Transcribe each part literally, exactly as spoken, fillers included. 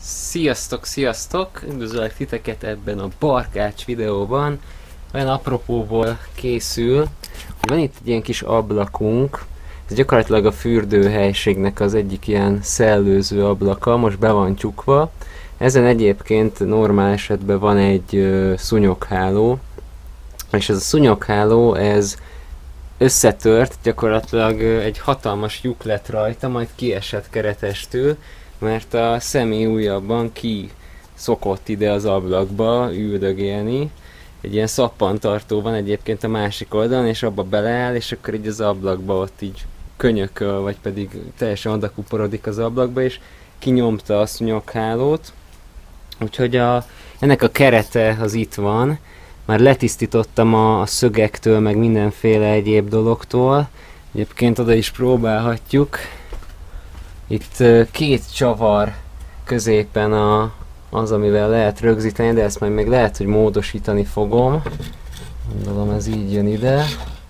Sziasztok, sziasztok! Üdvözlök titeket ebben a barkács videóban. Olyan apropóból készül, hogy van itt egy ilyen kis ablakunk. Ez gyakorlatilag a fürdőhelyiségnek az egyik ilyen szellőző ablaka, most be van csukva. Ezen egyébként normál esetben van egy ö, szúnyogháló, és ez a szúnyogháló, ez összetört, gyakorlatilag ö, egy hatalmas lyuk lett rajta, majd kiesett keretestől, mert a személy újabban ki szokott ide az ablakba üldögélni. Egy ilyen szappantartó van egyébként a másik oldalon, és abba beleáll, és akkor így az ablakba ott így könyököl, vagy pedig teljesen odakuporodik az ablakba, és kinyomta a szúnyoghálót. Úgyhogy a, ennek a kerete az itt van. Már letisztítottam a, a szögektől, meg mindenféle egyéb dologtól. Egyébként oda is próbálhatjuk. Itt két csavar középen a, az, amivel lehet rögzíteni, de ezt majd még lehet, hogy módosítani fogom. Gondolom ez így jön ide.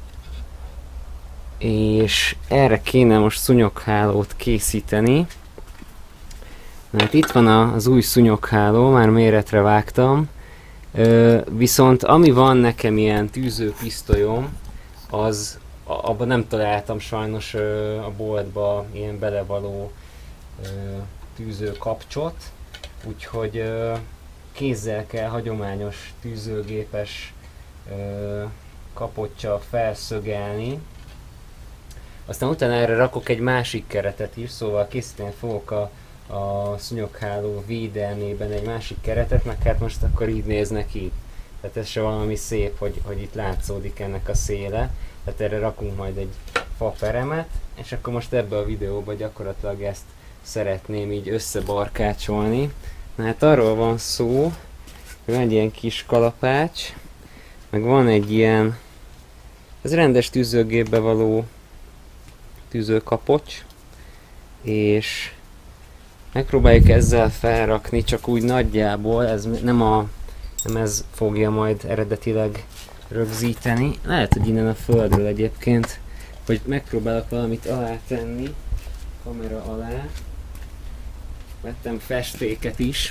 És erre kéne most szúnyoghálót készíteni. Hát itt van az új szúnyogháló, már méretre vágtam. Ö, viszont ami van nekem ilyen tűzőpisztolyom, az abban nem találtam sajnos ö, a boltba ilyen belevaló ö, tűzőkapcsot, úgyhogy ö, kézzel kell hagyományos tűzőgépes ö, kapottya felszögelni. Aztán utána erre rakok egy másik keretet is, szóval készíteni fogok a, a szúnyogháló védelmében egy másik keretet, meg hát most akkor így néz neki. Tehát ez se valami szép, hogy, hogy itt látszódik ennek a széle. Tehát erre rakunk majd egy faperemet, és akkor most ebbe a videóban gyakorlatilag ezt szeretném így összebarkácsolni. Na hát arról van szó, hogy van egy ilyen kis kalapács, meg van egy ilyen, ez rendes tűzőgépbe való tűzőkapocs, és megpróbáljuk ezzel felrakni, csak úgy nagyjából, ez nem, a, nem ez fogja majd eredetileg rögzíteni. Lehet, hogy innen a földről egyébként, hogy megpróbálok valamit alá tenni, kamera alá. Vettem festéket is.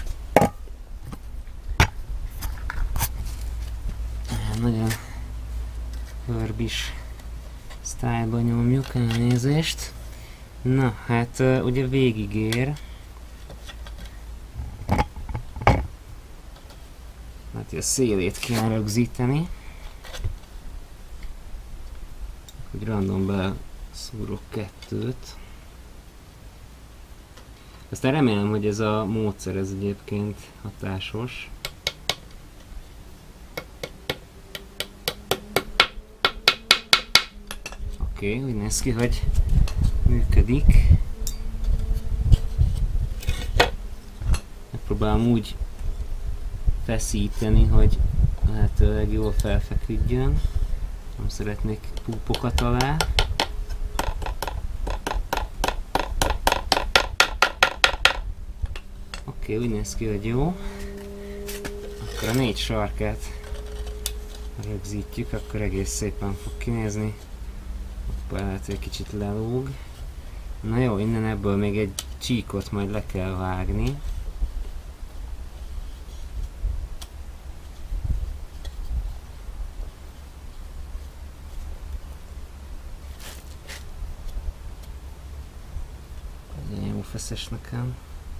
Nagyon hörbis sztájlban nyomjuk, elnézést. Na, hát ugye végigér. Hát a szélét kell rögzíteni. Hogy random be szúrok kettőt. Aztán remélem, hogy ez a módszer ez egyébként hatásos. Oké, okay, úgy néz ki, hogy működik. Megpróbálom úgy feszíteni, hogy lehetőleg jól felfeküdjön. Nem szeretnék púpokat alá. Oké, okay, úgy néz ki, hogy jó. Akkor a négy sarkát rögzítjük, akkor egész szépen fog kinézni. Hoppá, lehet, hogy egy kicsit lelóg. Na jó, innen ebből még egy csíkot majd le kell vágni. Jó feszes nekem.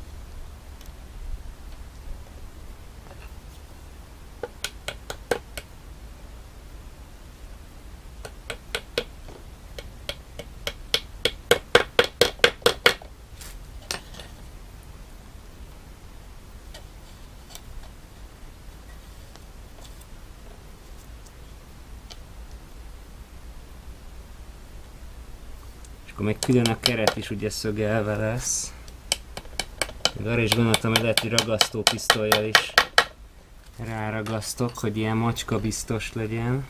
Akkor még külön a keret is ugye szögelve lesz. Még arra is gondoltam, hogy lehet, hogy ragasztópisztollyal is ráragasztok, hogy ilyen macska biztos legyen.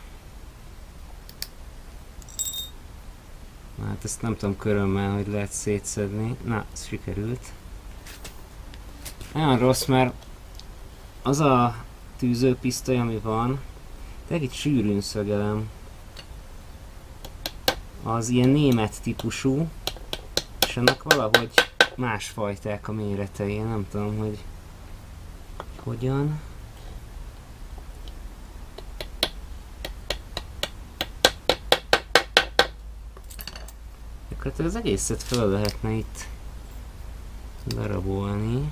Na, hát ezt nem tudom körömmel, hogy lehet szétszedni. Na, ez sikerült. Olyan rossz, mert az a tűzőpisztoly, ami van, de egy sűrűn szögelem. Az ilyen német típusú, és ennek valahogy másfajták a méretei, nem tudom, hogy hogyan. Hát az egészet föl lehetne itt darabolni.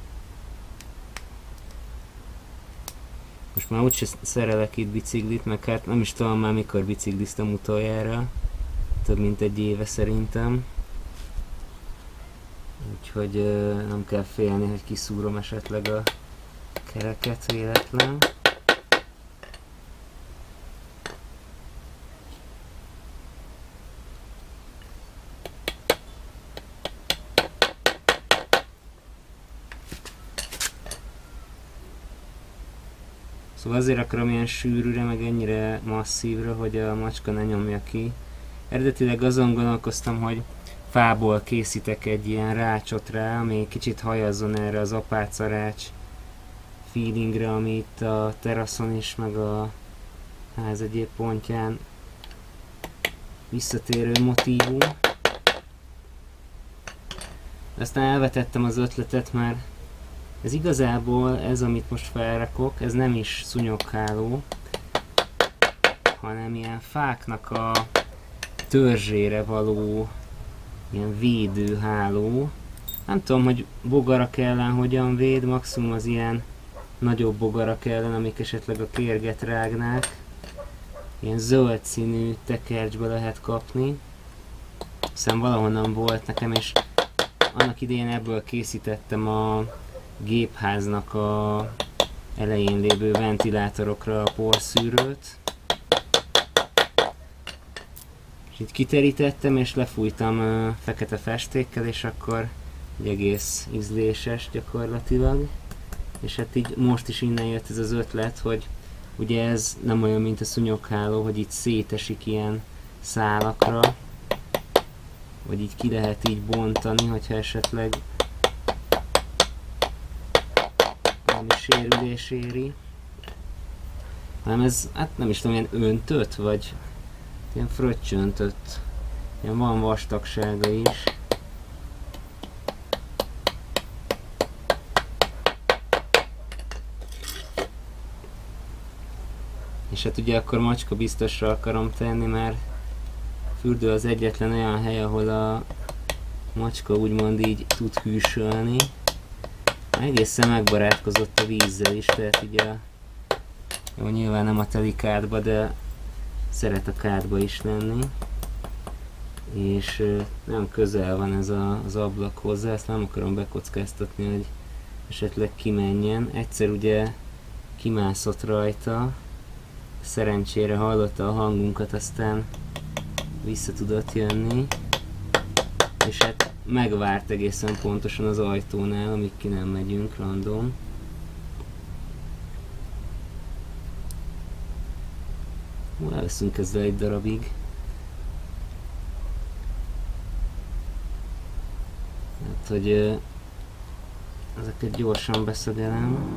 Most már úgyse szerelek itt biciklit, meg hát nem is tudom már mikor bicikliztem utoljára. Több mint egy éve szerintem. Úgyhogy uh, nem kell félni, hogy kiszúrom esetleg a kereket véletlen. Szóval azért akarom ilyen sűrűre, meg ennyire masszívra, hogy a macska ne nyomja ki. Eredetileg azon gondolkoztam, hogy fából készítek egy ilyen rácsot rá, ami kicsit hajazzon erre az apácarács feelingre, ami itt a teraszon is, meg a ház egyéb pontján visszatérő motívum. Aztán elvetettem az ötletet, mert ez igazából, ez amit most felrakok, ez nem is szúnyogháló, hanem ilyen fáknak a törzsére való ilyen védőháló. Nem tudom, hogy bogarak ellen hogyan véd, maximum az ilyen nagyobb bogarak ellen, amik esetleg a kérget rágnák. Ilyen zöld színű tekercsbe lehet kapni. Hiszen valahonnan volt nekem, és annak idején ebből készítettem a gépháznak a elején lévő ventilátorokra a porszűrőt. És itt kiterítettem és lefújtam uh, fekete festékkel, és akkor egy egész ízléses gyakorlatilag. És hát így most is innen jött ez az ötlet, hogy ugye ez nem olyan, mint a szúnyogháló, hogy itt szétesik ilyen szálakra, vagy így ki lehet így bontani, hogyha esetleg valami sérülés éri. Hanem ez, hát nem is tudom, ilyen öntött, vagy ilyen fröccsöntött. Ilyen van vastagsága is. És hát ugye akkor macska biztosra akarom tenni, mert a fürdő az egyetlen olyan hely, ahol a macska úgymond így tud hűsölni. Egészen megbarátkozott a vízzel is, tehát így a... Jó, nyilván nem a teli kádba, de szeret a kádba is lenni. És nem közel van ez a, az ablak hozzá, ezt nem akarom bekockáztatni, hogy esetleg kimenjen. Egyszer ugye kimászott rajta, szerencsére hallotta a hangunkat, aztán vissza tudott jönni. És hát megvárt egészen pontosan az ajtónál, amíg ki nem megyünk random. Elveszünk ezzel egy darabig. Hát, hogy ezeket gyorsan beszedem.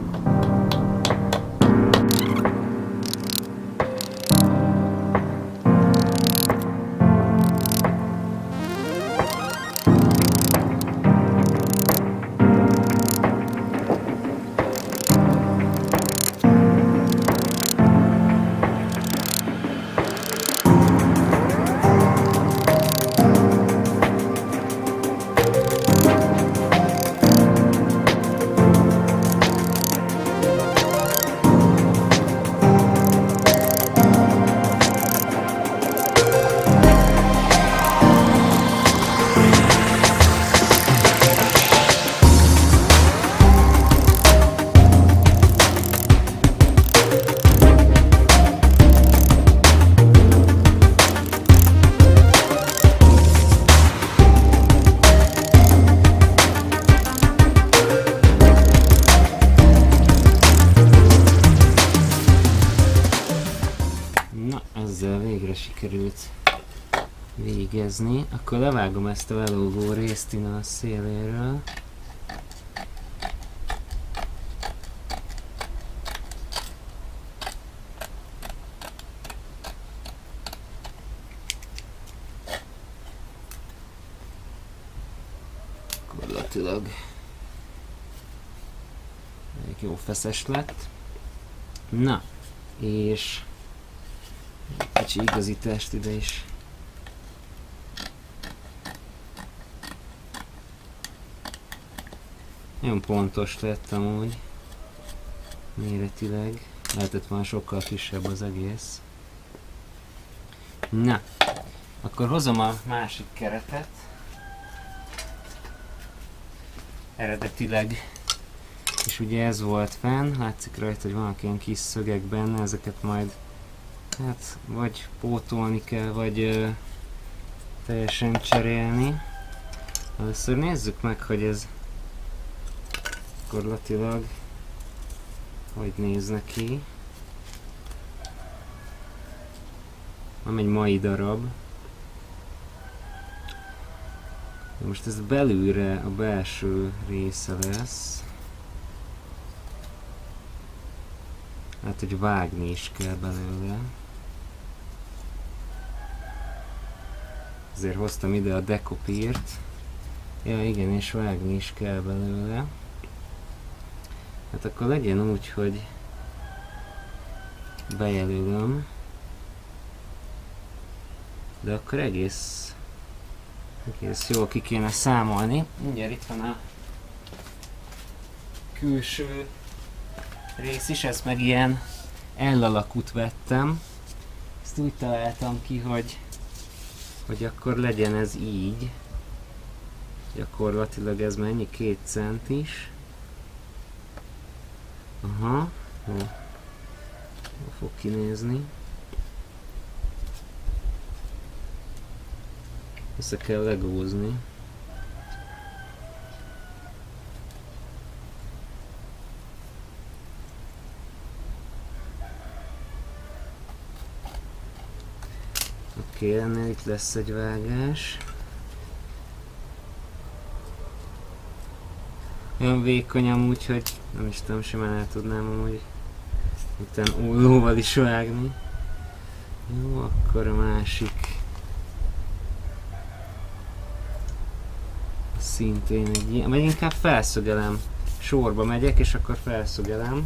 Sikerült végezni. Akkor levágom ezt a lelógó részt innen a széléről. gyakorlatilag elég jó feszes lett. Na, és kicsi igazítást ide is. Nagyon pontos lett amúgy, méretileg. Lehetett volna sokkal kisebb az egész. Na, akkor hozom a másik keretet. Eredetileg, és ugye ez volt fenn, látszik rajta, hogy vannak ilyen kis szögek benne, ezeket majd hát vagy pótolni kell, vagy ö, teljesen cserélni. Először nézzük meg, hogy ez gyakorlatilag hogy néz neki. Van egy mai darab. Most ez belülre a belső része lesz. Hát, hogy vágni is kell belőle. Ezért hoztam ide a dekopírt. Ja igen, és vágni is kell belőle. Hát akkor legyen úgy, hogy bejelölöm. De akkor egész, egész jól ki kéne számolni. Mindjárt itt van a külső rész is, ezt meg ilyen L-alakút vettem. Ezt úgy találtam ki, hogy, hogy akkor legyen ez így. Gyakorlatilag ez mennyi? Két centis. Aha, jó. Jó fog kinézni. Össze kell legózni. Oké, ennél itt lesz egy vágás. Olyan vékony amúgy, hogy nem is tudom, simán el tudnám amúgy utána ollóval is vágni. Jó, akkor a másik szintén egy ilyen, vagy inkább felszögelem. Sorba megyek, és akkor felszögelem.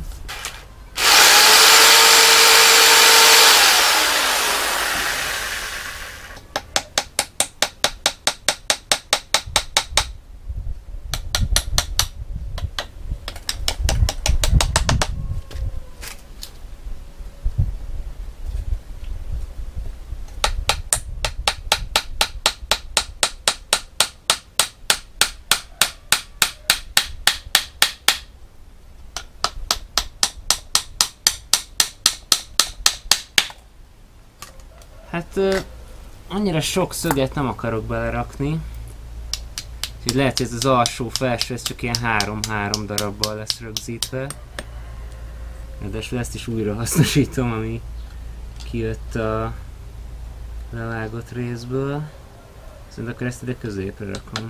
Hát uh, annyira sok szöget nem akarok belerakni. Úgyhogy lehet, hogy ez az alsó felső, ez csak ilyen három-három darabbal lesz rögzítve. Ráadásul ezt is újra hasznosítom, ami kijött a levágott részből. Szerintem akkor ezt ide középre rakom.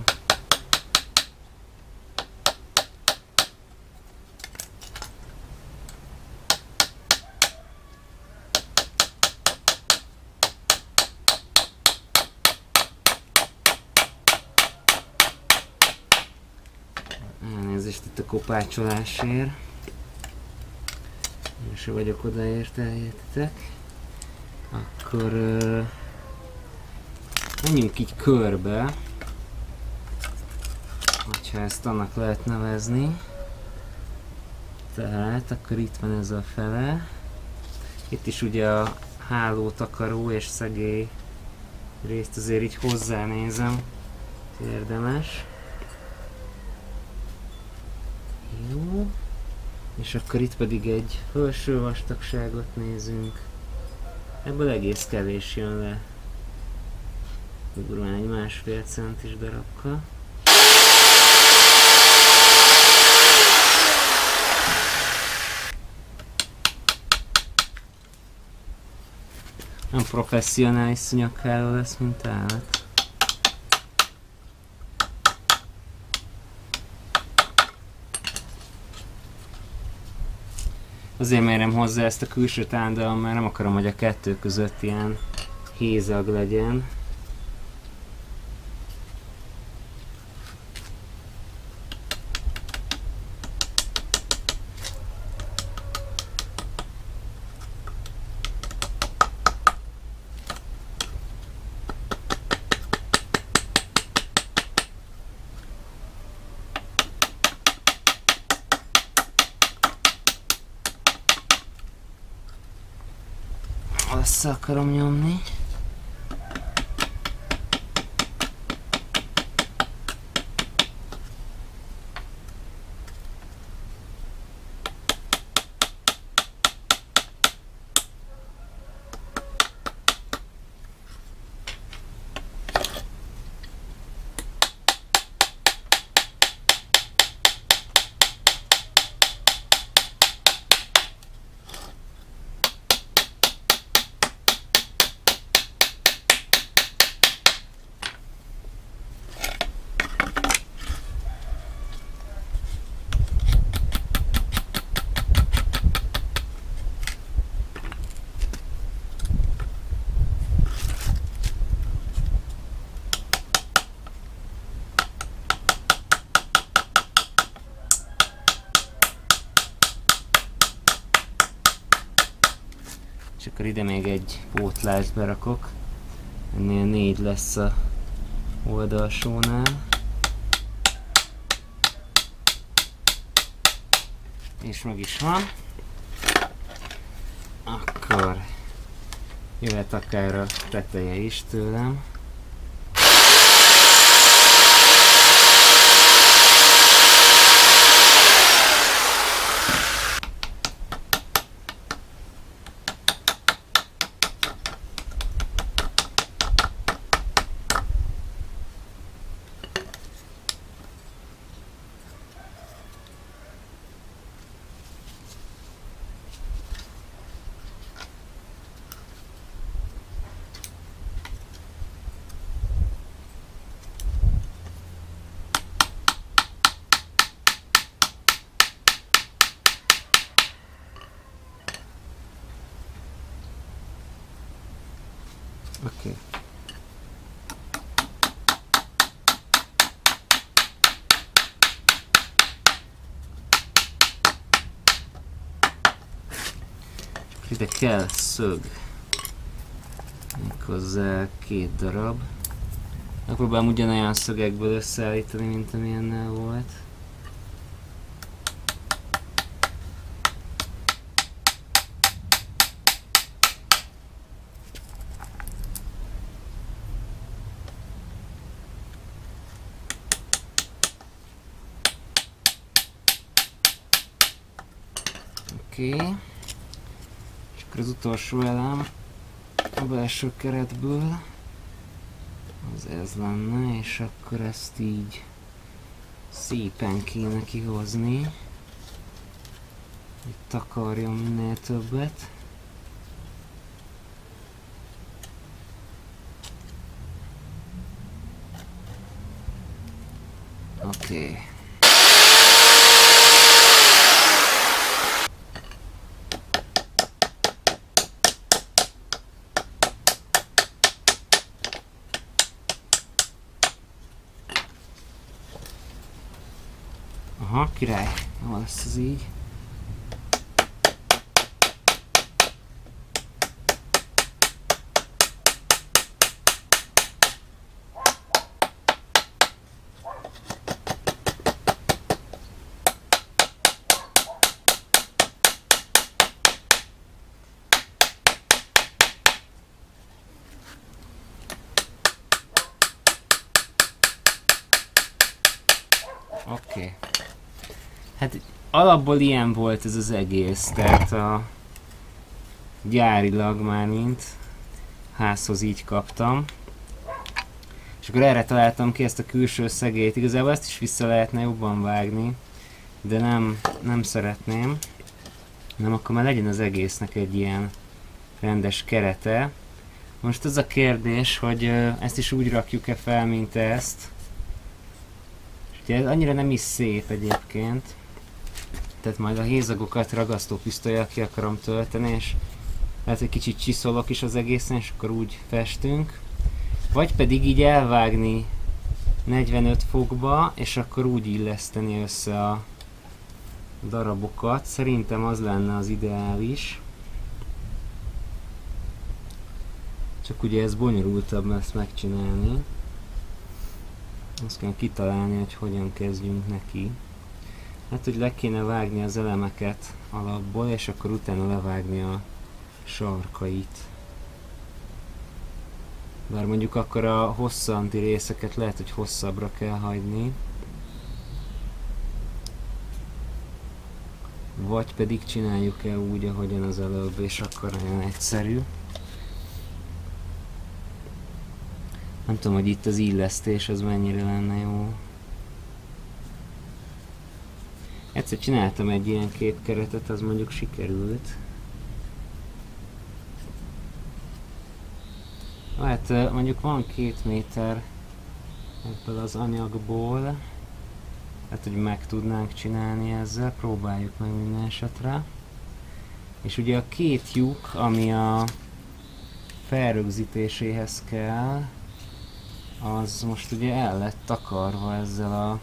Elnézést itt a kopácsolásért. Én se vagyok odaérte, értitek. Akkor uh, menjünk így körbe, hogyha ezt annak lehet nevezni. Tehát akkor itt van ez a fele. Itt is ugye a hálótakaró és szegély részt azért így hozzánézem. Érdemes. Jó. És akkor itt pedig egy felső vastagságot nézünk. Ebből egész kevés jön le. Durván egy másfél centis darabka. Nem professzionális szúnyogháló lesz, mint állat. Azért mérem hozzá ezt a külső tándalom, mert nem akarom, hogy a kettő között ilyen hézag legyen. össze akarom nyomni. És akkor ide még egy pótlást berakok. Ennél négy lesz a oldalsónál. És meg is van. Akkor jöhet akár a teteje is tőlem. Oké. Okay. Ide kell szög. Méghozzá két darab. Megpróbálom ugyanolyan szögekből összeállítani, mint amilyennel volt. Oké. Okay. És akkor az utolsó elem a belső keretből az ez lenne, és akkor ezt így szépen kéne kihozni. Itt takarjon minél többet. Oké. Okay. Aha, király. Jó lesz ez így. Oké. Okay. Hát alapból ilyen volt ez az egész, tehát a gyárilag már mint házhoz így kaptam. És akkor erre találtam ki ezt a külső szegélyt. Igazából ezt is vissza lehetne jobban vágni, de nem, nem szeretném. Nem, akkor már legyen az egésznek egy ilyen rendes kerete. Most az a kérdés, hogy ezt is úgy rakjuk-e fel, mint ezt. Ugye ez annyira nem is szép egyébként. Tehát majd a hézagokat ragasztópisztollyal ki akarom tölteni, és lehet, hogy kicsit csiszolok is az egészen, és akkor úgy festünk. Vagy pedig így elvágni negyvenöt fokba, és akkor úgy illeszteni össze a darabokat. Szerintem az lenne az ideális. Csak ugye ez bonyolultabb ezt megcsinálni. Azt kell kitalálni, hogy hogyan kezdjünk neki. Hát, hogy le kéne vágni az elemeket alapból, és akkor utána levágni a sarkait. Bár mondjuk akkor a hosszanti részeket lehet, hogy hosszabbra kell hagyni. Vagy pedig csináljuk-e úgy, ahogyan az előbb, és akkor nagyon egyszerű. Nem tudom, hogy itt az illesztés az mennyire lenne jó. Egyszer csináltam egy ilyen képkeretet, az mondjuk sikerült. Hát mondjuk van két méter ebből az anyagból. Hát, hogy meg tudnánk csinálni ezzel, próbáljuk meg minden esetre. És ugye a két lyuk, ami a felrögzítéséhez kell, az most ugye el lett takarva ezzel a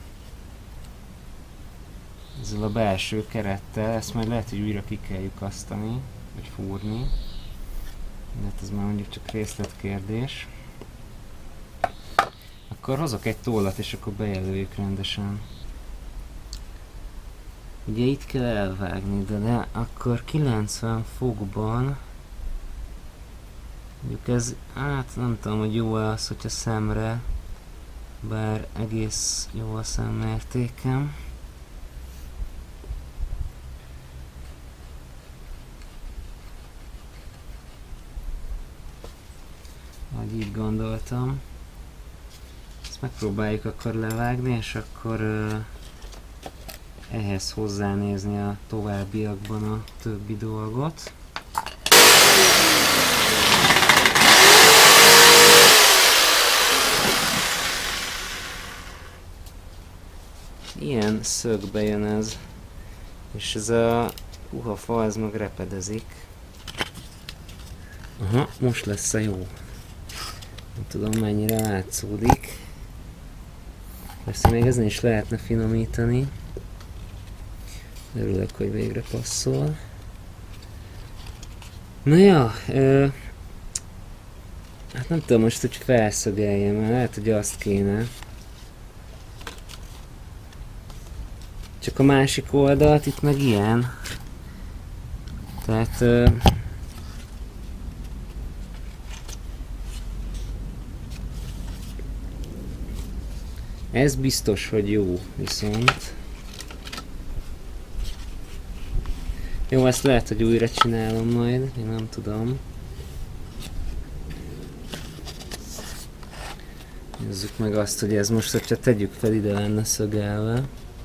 ezzel a belső kerettel. Ezt majd lehet, hogy újra ki kell lyukasztani, vagy fúrni. De hát ez már mondjuk csak részletkérdés. Akkor hozok egy tollat, és akkor bejelöljük rendesen. Ugye itt kell elvágni, de, de akkor kilencven fokban mondjuk ez, hát nem tudom, hogy jó az, hogyha szemre, bár egész jó a szemmértékem. Ahogy így gondoltam. Ezt megpróbáljuk akkor levágni, és akkor uh, ehhez hozzánézni a továbbiakban a többi dolgot. Ilyen szögbe jön ez, és ez a puhafa, ez meg repedezik. Aha, most lesz a jó. Nem tudom, mennyire látszódik. Persze még ezen is lehetne finomítani. Örülök, hogy végre passzol. Na ja, ö, hát nem tudom most, hogy felszögeljem, mert lehet, hogy azt kéne. Csak a másik oldalt itt meg ilyen. Tehát... Ö, ez biztos, hogy jó, viszont... Jó, ezt lehet, hogy újra csinálom majd, én nem tudom. Nézzük meg azt, hogy ez most, hogyha tegyük fel, ide lenne szögelve.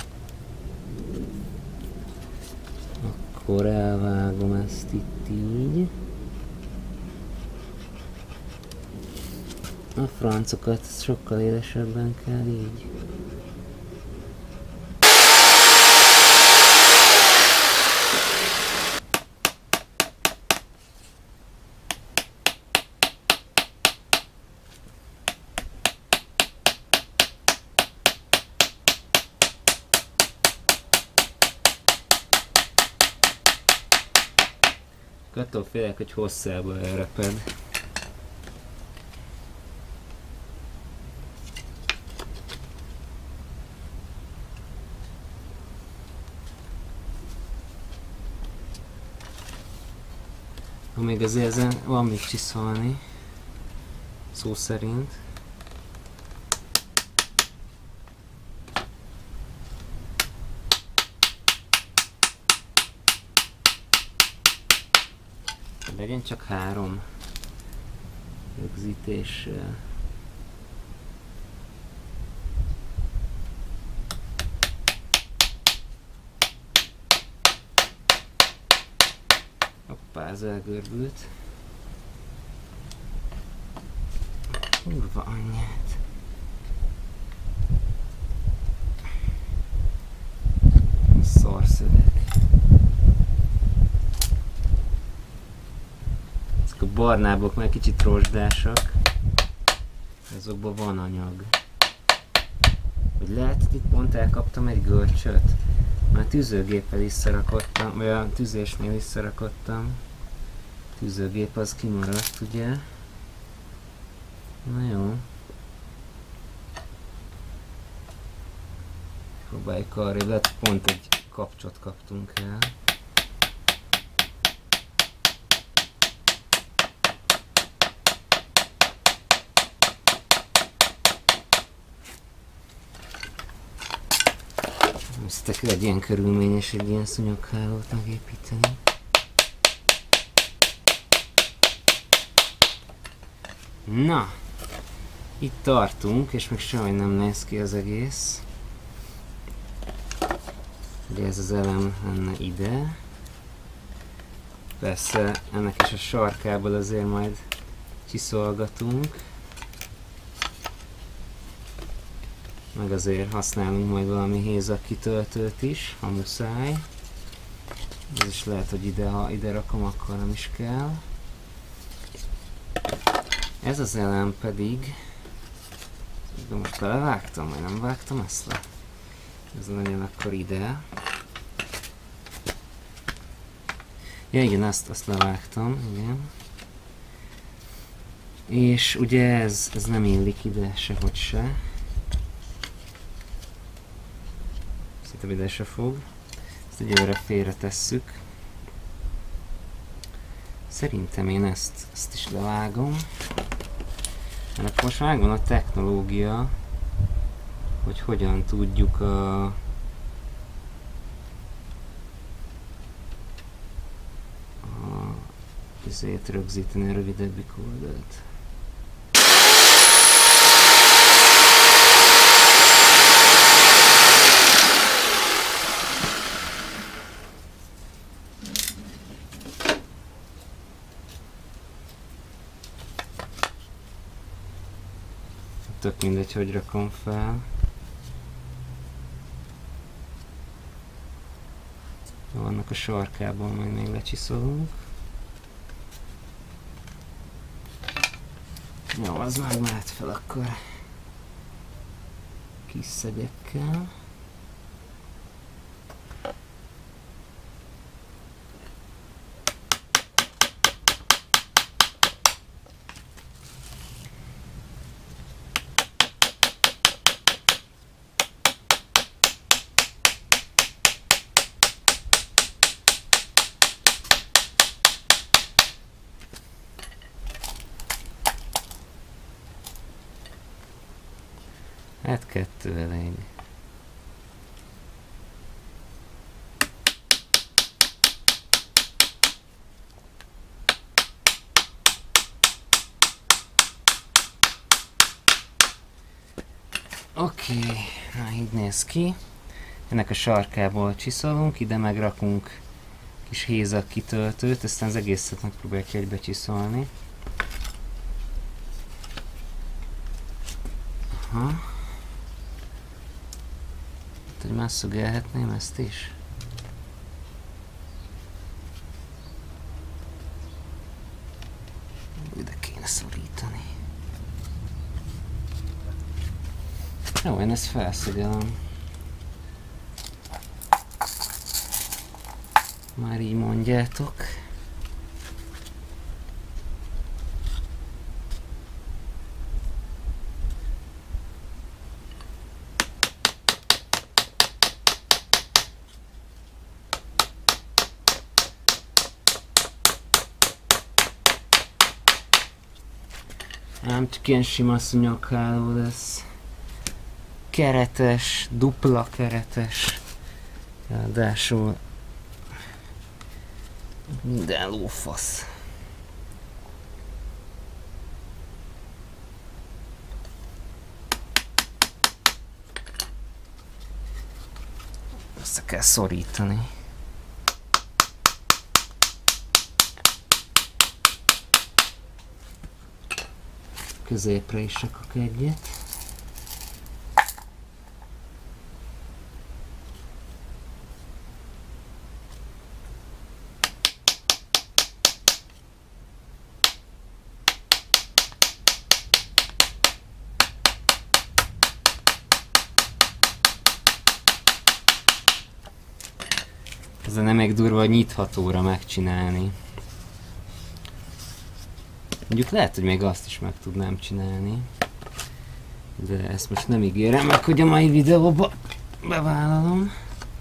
Akkor elvágom ezt itt így. A francokat sokkal élesebben kell így. Attól félek, hogy hosszába elreped. Még azért ezen van mit csiszolni, szó szerint. Legyen csak három rögzítéssel. Hoppá, ez elgörbült. Kurva anyját. Szarszöveg. Ezek a barnábbak már kicsit rozsdásak. Azokban van anyag. Hogy lehet, hogy itt pont elkaptam egy görcsöt. Már tűzőgéppel is szerakottam, vagy a tüzésnél is szerakottam. A tűzőgép az kimaradt, ugye? Na jó. Próbáljuk arra, lehet pont egy kapcsot kaptunk el. nektek legyen körülményes egy ilyen szúnyoghálót megépíteni. Na, itt tartunk, és még semmi nem néz ki az egész. Ugye ez az elem lenne ide. Persze ennek is a sarkából azért majd csiszolgatunk. Meg azért használunk majd valami hézak kitöltőt is, ha muszáj. Ez is lehet, hogy ide, ha ide rakom, akkor nem is kell. Ez az elem pedig... De most belevágtam, vagy nem vágtam ezt le? Ez legyen akkor ide. Ja igen, azt, azt levágtam, igen. És ugye ez, ez nem illik ide sehogy se. Szerintem ide se fog. Ezt egyelőre félre tesszük. Szerintem én ezt, ezt is levágom. Mert most megvan a technológia, hogy hogyan tudjuk a, a ezért rögzíteni a rövidebbik oldalt. Tök mindegy, hogy rakom fel. Vannak a sarkában, majd még lecsiszolunk. Jó, az már mehet fel akkor kis szegyekkel. Hát kettő elég. Oké, okay. Na így néz ki. Ennek a sarkából csiszolunk, ide megrakunk kis hézak kitöltőt, aztán az egészet megpróbáljuk egybe csiszolni. Aha. Hogy már szögelhetném ezt is? Ide kéne szorítani. Jó, én ezt felszögelem. Már így mondjátok. Nem csak ilyen sima szúnyogháló lesz. Keretes, dupla keretes. Ráadásul minden lófasz. Össze kell szorítani. Középre is rakok egyet. Ez nem még durva, hogy nyithatóra megcsinálni. Mondjuk lehet, hogy még azt is meg tudnám csinálni. De ezt most nem ígérem meg, hogy a mai videóba bevállalom.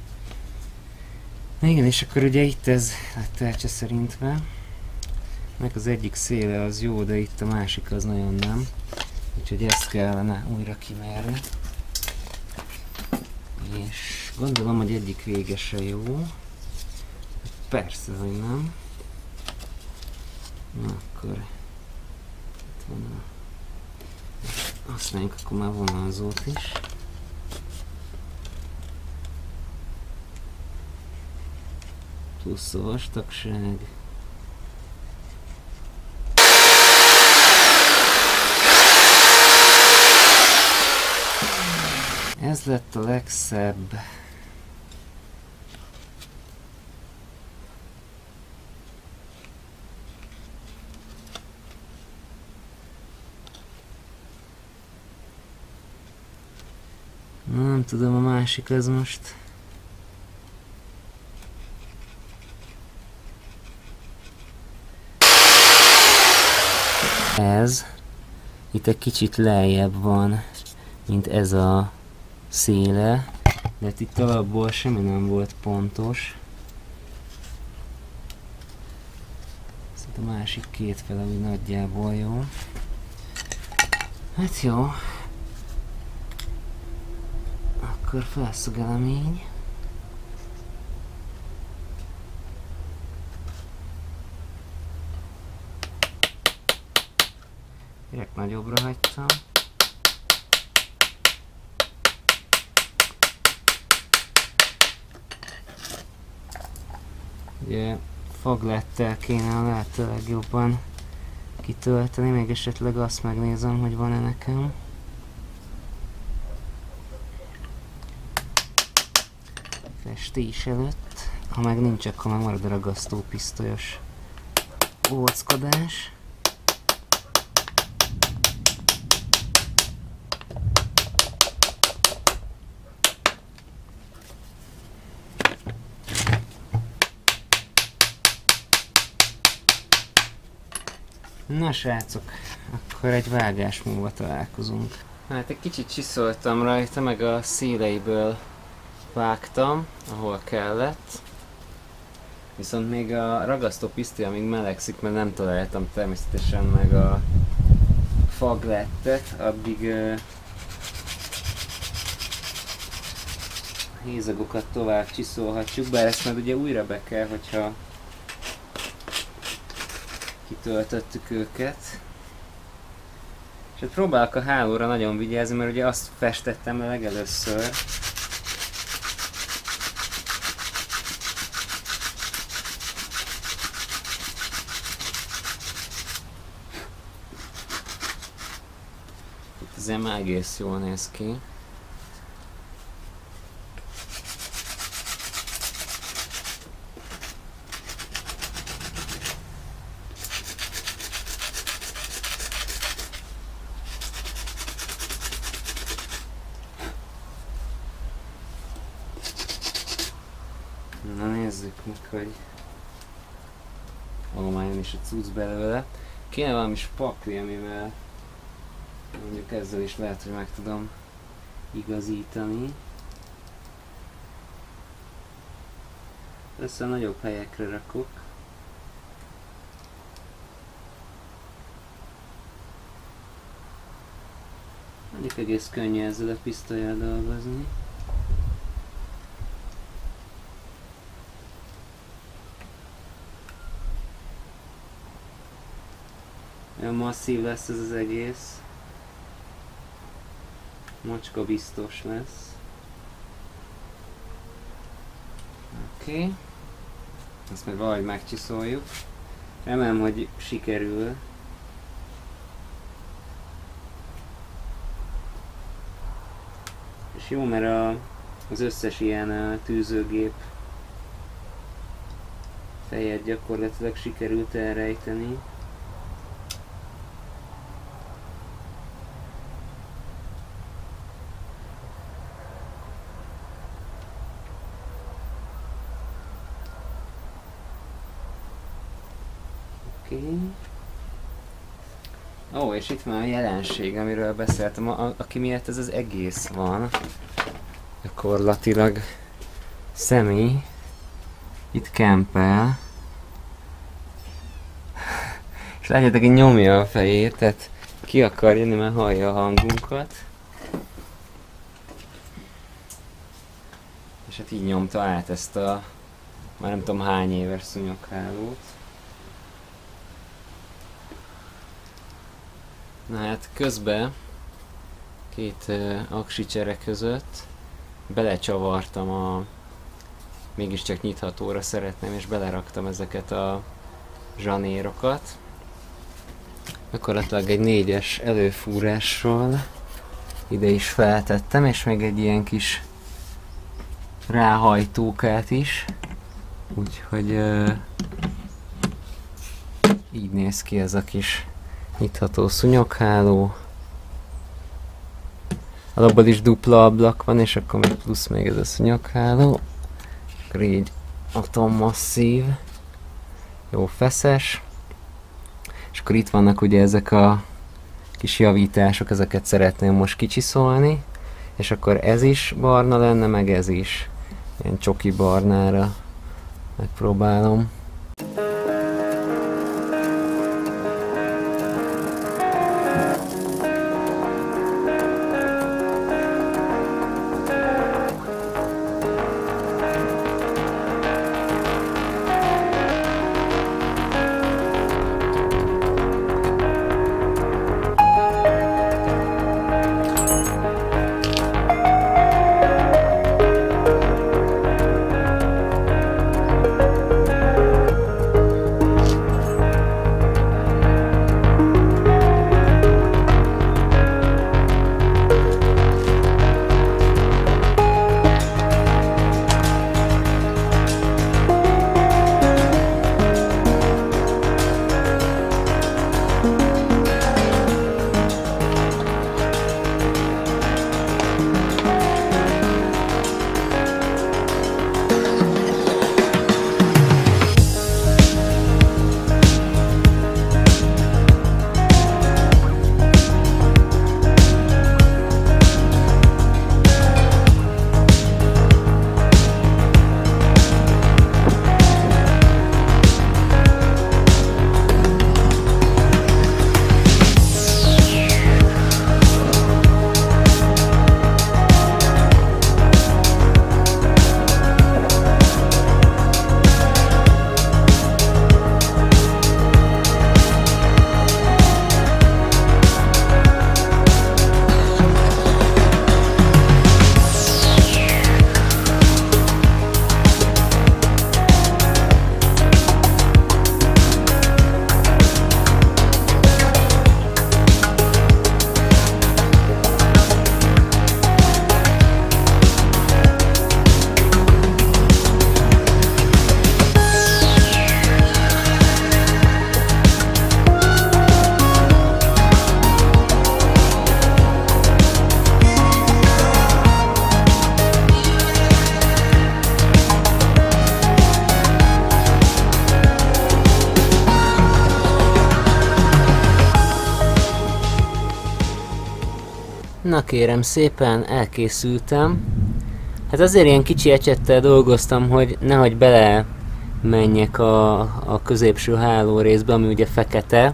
Na igen, és akkor ugye itt ez lett elcseszerintve. Meg az egyik széle az jó, de itt a másik az nagyon nem. Úgyhogy ezt kellene újra kimérni. És Gondolom, hogy egyik vége se jó. Persze, hogy nem. Na akkor... Itt van a... Használjuk akkor már vonalzót is. Plusz a vastagság. Ez lett a legszebb. Nem tudom, a másik az most. Ez itt egy kicsit lejjebb van, mint ez a széle, de itt alapból semmi nem volt pontos. Szóval a másik két fele úgy nagyjából jó. Hát jó. Akkor felszögelemény. Direkt nagyobbra hagytam. Ugye foglettel kéne a lehető legjobban kitölteni, még esetleg azt megnézem, hogy van-e nekem. Festés előtt, ha meg nincs, akkor meg marad a ragasztópisztolyos óckodás. Na srácok, akkor egy vágás múlva találkozunk. Hát egy kicsit csiszoltam rajta, meg a széleiből vágtam, ahol kellett. Viszont még a ragasztó pisztoly amíg melegszik, mert nem találtam természetesen meg a faglettet, addig uh, a hézagokat tovább csiszolhatjuk, bár ezt majd ugye újra be kell, hogyha kitöltöttük őket. És hát próbálok a hálóra nagyon vigyázni, mert ugye azt festettem le legelőször. Itt azért már egész jól néz ki. Na nézzük meg, hogy... Ó, már jön is a cucc belőle. Kéne valami spakli, amivel mondjuk ezzel is lehet, hogy meg tudom igazítani. Össze nagyobb helyekre rakok. Mondjuk egész könnyű ezzel a pisztollyal dolgozni. Olyan masszív lesz ez az egész. Macska biztos lesz. Oké. Okay. Ezt meg valahogy megcsiszoljuk. Remélem, hogy sikerül. És jó, mert a, az összes ilyen a tűzőgép fejet gyakorlatilag sikerült elrejteni. Okay. Ó, és itt van a jelenség, amiről beszéltem, a, a, aki miatt ez az egész van. Gyakorlatilag személy itt kempel. És látjátok, hogy nyomja a fejét, tehát ki akar jönni, mert hallja a hangunkat. És hát így nyomta át ezt a már nem tudom hány éves szúnyoghálót. Na hát közben két uh, aksi csere között belecsavartam a mégiscsak nyithatóra szeretném, és beleraktam ezeket a zsanérokat. Gyakorlatilag egy négyes előfúrással ide is feltettem, és még egy ilyen kis ráhajtókát is. Úgyhogy uh, így néz ki ez a kis nyitható szúnyogháló. Alapból is dupla ablak van, és akkor még plusz még ez a szúnyogháló. Akkor így atommasszív, jó feszes. És akkor itt vannak ugye ezek a kis javítások, ezeket szeretném most kicsiszolni. És akkor ez is barna lenne, meg ez is. Ilyen csoki barnára megpróbálom. Na kérem szépen, elkészültem. Hát azért ilyen kicsi ecsettel dolgoztam, hogy nehogy bele menjek a, a középső háló részbe, ami ugye fekete.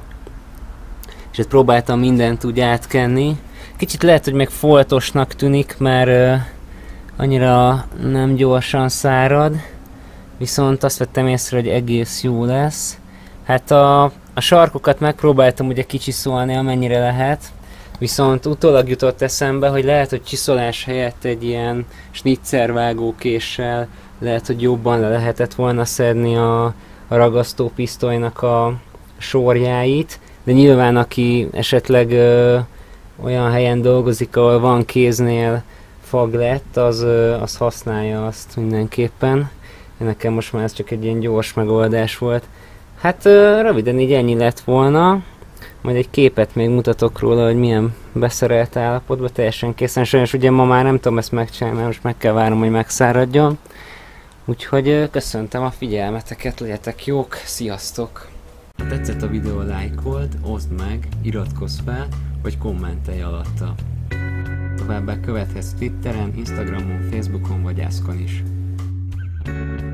És ezt próbáltam mindent úgy átkenni. Kicsit lehet, hogy meg foltosnak tűnik, mert uh, annyira nem gyorsan szárad. Viszont azt vettem észre, hogy egész jó lesz. Hát a, a sarkokat megpróbáltam ugye kicsiszolni, amennyire lehet. Viszont utólag jutott eszembe, hogy lehet, hogy csiszolás helyett egy ilyen snitzervágókéssel lehet, hogy jobban le lehetett volna szedni a, a ragasztópisztolynak a sorjáit, de nyilván aki esetleg ö, olyan helyen dolgozik, ahol van kéznél faglett, az, ö, az használja azt mindenképpen. Nekem most már ez csak egy ilyen gyors megoldás volt. Hát ö, röviden így ennyi lett volna. Majd egy képet még mutatok róla, hogy milyen beszerelt állapotban, teljesen készen. Sajnos ugye ma már nem tudom ezt megcsinálni, mert most meg kell várnom, hogy megszáradjon. Úgyhogy köszöntem a figyelmeteket, legyetek jók, sziasztok! Ha tetszett a videó, lájkold, oszd meg, iratkozz fel, vagy kommentelj alatta. Továbbá követhetsz Twitteren, Instagramon, Facebookon vagy Aszkon is.